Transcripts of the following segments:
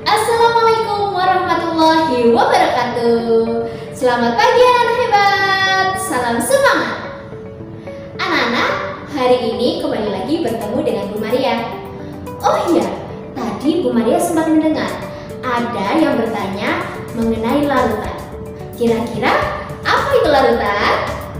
Assalamualaikum warahmatullahi wabarakatuh. Selamat pagi anak hebat. Salam semangat. Anak-anak, hari ini kembali lagi bertemu dengan Bu Maria. Oh iya, tadi Bu Maria sempat mendengar ada yang bertanya mengenai larutan. Kira-kira apa itu larutan?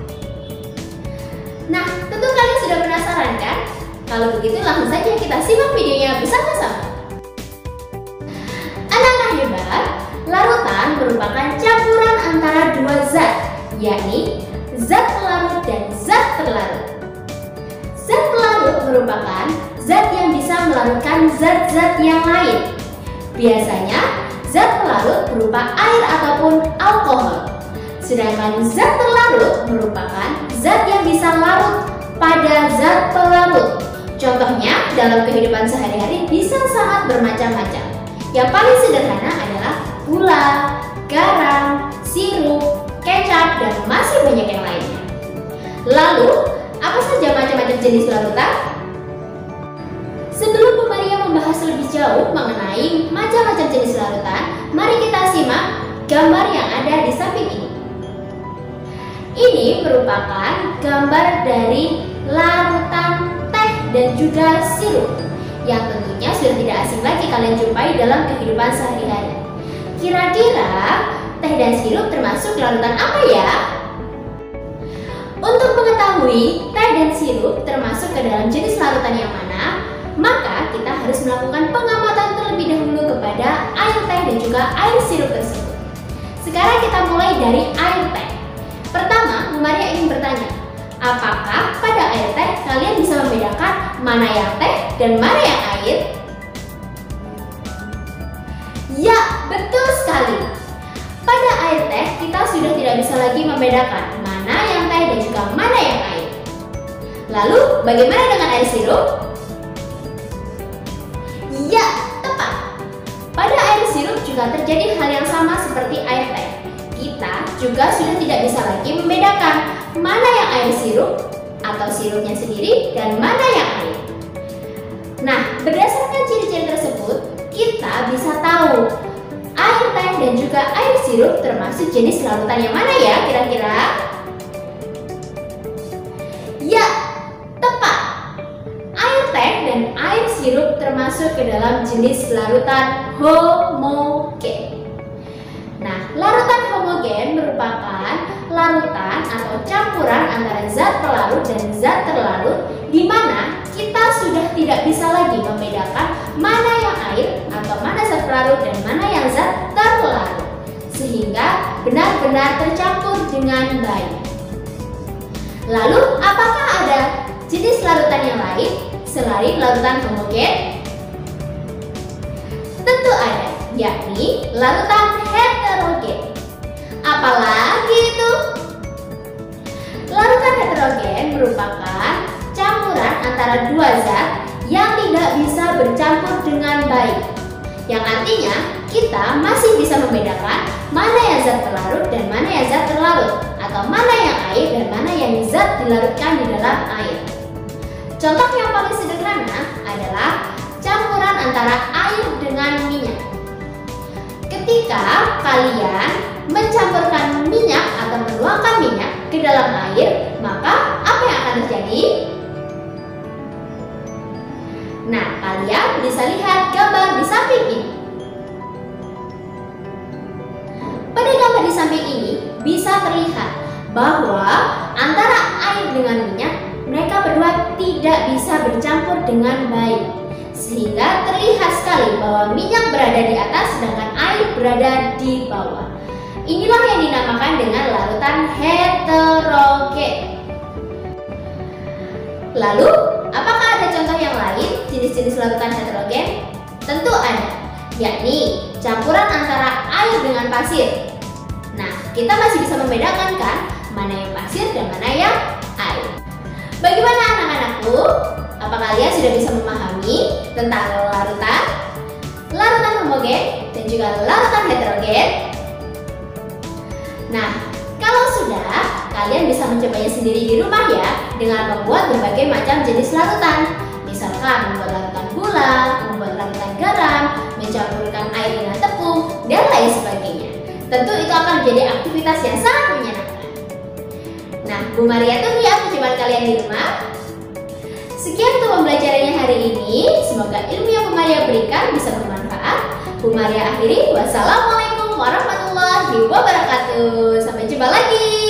Nah, tentu kalian sudah penasaran kan? Kalau begitu langsung saja kita simak videonya bersama-sama. Anak-anak hebat, larutan merupakan campuran antara dua zat, yakni zat pelarut dan zat terlarut. Zat pelarut merupakan zat yang bisa melarutkan zat-zat yang lain. Biasanya, zat pelarut berupa air ataupun alkohol. Sedangkan zat terlarut merupakan zat yang bisa larut pada zat pelarut. Contohnya, dalam kehidupan sehari-hari bisa sangat bermacam-macam. Yang paling sederhana adalah gula, garam, sirup, kecap, dan masih banyak yang lainnya. Lalu, apa saja macam-macam jenis larutan? Sebelum Bu Maria membahas lebih jauh mengenai macam-macam jenis larutan, mari kita simak gambar yang ada di samping ini. Ini merupakan gambar dari larutan teh dan juga sirup, yang tentunya sudah tidak asing lagi kalian jumpai dalam kehidupan sehari-hari. Kira-kira teh dan sirup termasuk larutan apa ya? Untuk mengetahui teh dan sirup termasuk ke dalam jenis larutan yang mana, maka kita harus melakukan pengamatan terlebih dahulu kepada air teh dan juga air sirup tersebut. Sekarang kita mulai dari air teh. Pertama, Bu Maria ingin bertanya, apakah pada air teh kalian bisa membedakan mana yang teh dan mana yang air? Ya, betul sekali. Pada air teh kita sudah tidak bisa lagi membedakan mana yang teh dan juga mana yang air. Lalu, bagaimana dengan air sirup? Ya, tepat. Pada air sirup juga terjadi hal yang sama seperti air teh. Kita juga sudah tidak bisa lagi membedakan mana yang air sirup atau sirupnya sendiri dan mana yang air. Nah, berdasarkan ciri-ciri tersebut, kita bisa tahu air teh dan juga air sirup termasuk jenis larutan yang mana ya kira-kira? Ya, tepat. Air teh dan air sirup termasuk ke dalam jenis larutan homogen. Nah, larutan homogen merupakan larutan atau campuran antara zat pelarut dan zat terlarut di mana kita sudah tidak bisa lagi membedakan mana yang air atau mana zat pelarut dan mana yang zat terlarut, sehingga benar-benar tercampur dengan baik. Lalu, apakah ada jenis larutan yang lain selain larutan homogen? Tentu ada, yakni larutan heterogen. Apalagi itu? Larutan heterogen merupakan campuran antara dua zat yang tidak bisa bercampur dengan baik. Yang artinya kita masih bisa membedakan mana yang zat pelarut dan mana yang zat terlarut, atau mana yang air dan mana yang zat dilarutkan di dalam air. Contoh yang paling sederhana adalah campuran antara air dengan minyak. Ketika kalian mencampurkan minyak atau menuangkan minyak ke dalam air, maka apa yang akan terjadi? Nah, kalian bisa lihat gambar di samping ini. Pada gambar di samping ini bisa terlihat bahwa antara air dengan minyak, mereka berdua tidak bisa bercampur dengan baik, sehingga terlihat sekali bahwa minyak berada di atas sedangkan air berada di bawah. Inilah yang dinamakan dengan larutan heterogen. Lalu, apakah ada contoh yang lain jenis-jenis larutan heterogen? Tentu ada, yakni campuran antara air dengan pasir. Nah, kita masih bisa membedakan kan mana yang pasir dan mana yang air. Bagaimana anak-anakku? Apa kalian sudah bisa memahami tentang larutan homogen dan juga larutan heterogen? Nah, kalau sudah, kalian bisa mencobanya sendiri di rumah ya, dengan membuat berbagai macam jenis larutan. Misalkan membuat larutan gula, membuat larutan garam, mencampurkan air dengan tepung, dan lain sebagainya. Tentu itu akan menjadi aktivitas yang sangat menyenangkan. Nah, Bu Maria tunggu ya percobaan kalian di rumah. Sekian untuk pembelajarannya hari ini. Semoga ilmu yang Bu Maria berikan bisa bermanfaat. Bu Maria akhiri. Wassalamualaikum warahmatullahi wabarakatuh. Sampai jumpa lagi.